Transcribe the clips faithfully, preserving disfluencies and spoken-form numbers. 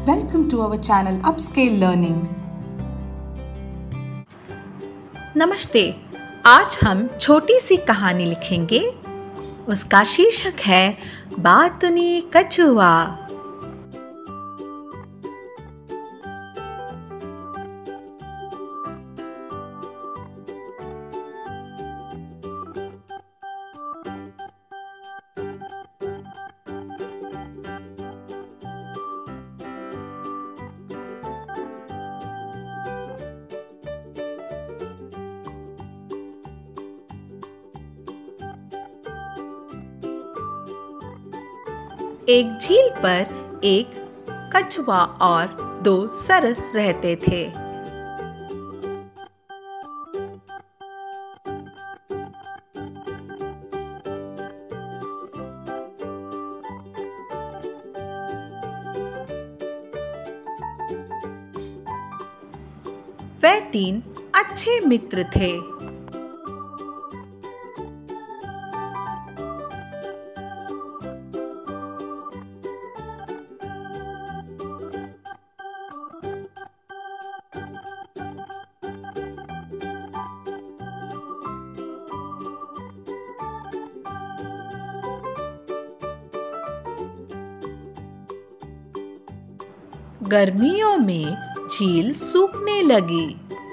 Welcome to our channel Upscale Learning. नमस्ते। आज हम छोटी सी कहानी लिखेंगे। उसका शीर्षक है बातुनी कछुआ। एक झील पर एक कछुआ और दो सरस रहते थे। वे तीन अच्छे मित्र थे। गर्मियों में झील सूखने लगी।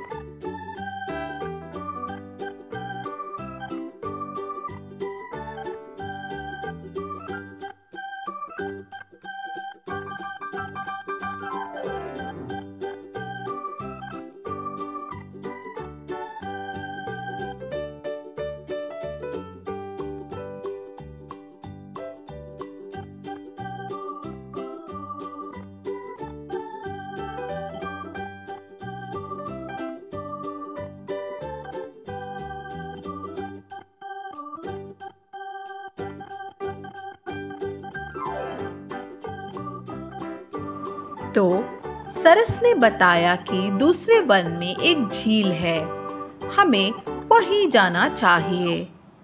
तो सरस ने बताया कि दूसरे वन में एक झील है, हमें वहीं जाना चाहिए।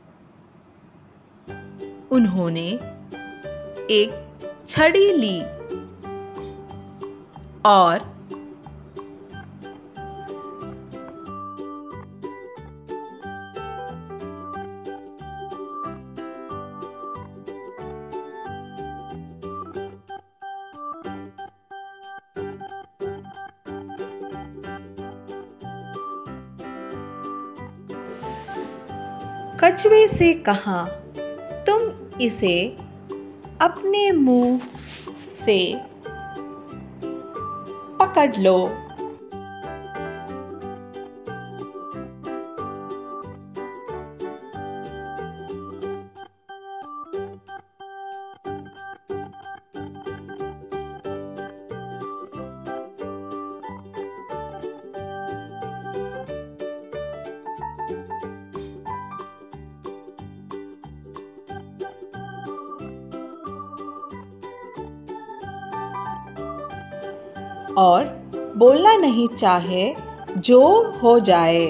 उन्होंने एक छड़ी ली और कछुए से कहा, तुम इसे अपने मुंह से पकड़ लो। और बोलना नहीं चाहे जो हो जाए।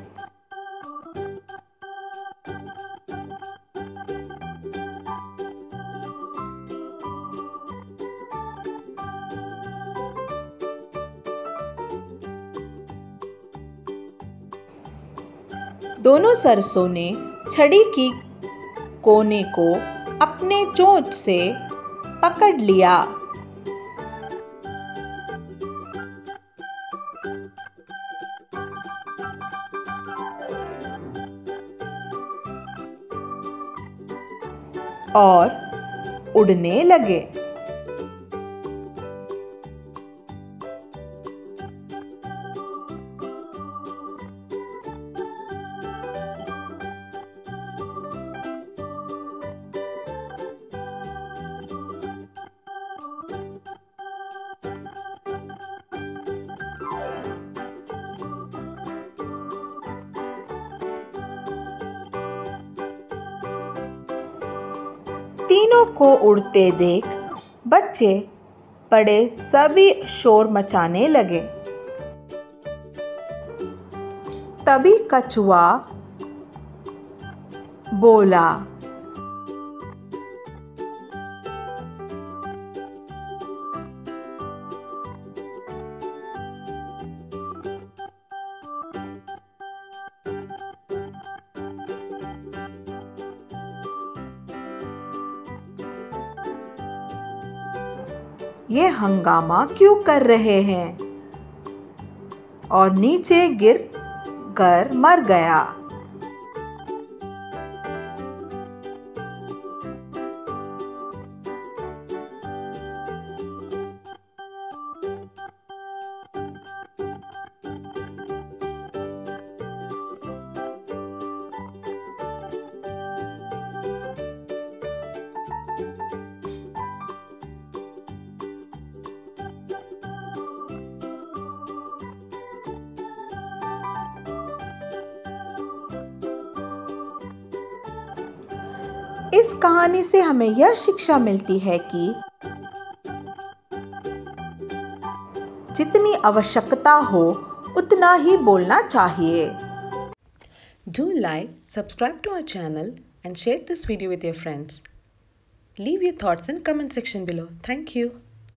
दोनों सरसों ने छड़ी की कोने को अपने चोंच से पकड़ लिया। और उड़ने लगे। तीनों को उड़ते देख बच्चे बड़े सभी शोर मचाने लगे। तभी कछुआ बोला, ये हंगामा क्यों कर रहे हैं? और नीचे गिर कर मर गया। इस कहानी से हमें यह शिक्षा मिलती है कि जितनी आवश्यकता हो उतना ही बोलना चाहिए। Do like, subscribe to our channel and share this video with your friends. Leave your thoughts in comment section below. Thank you.